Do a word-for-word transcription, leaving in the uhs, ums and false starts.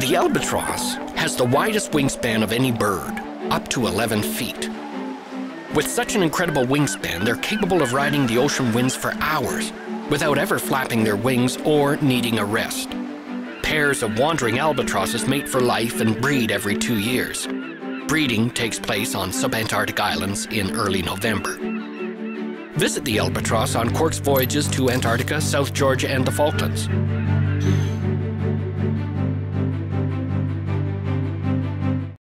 The albatross has the widest wingspan of any bird, up to eleven feet. With such an incredible wingspan, they're capable of riding the ocean winds for hours without ever flapping their wings or needing a rest. Pairs of wandering albatrosses mate for life and breed every two years. Breeding takes place on subantarctic islands in early November. Visit the Albatross on Quark's voyages to Antarctica, South Georgia, and the Falklands.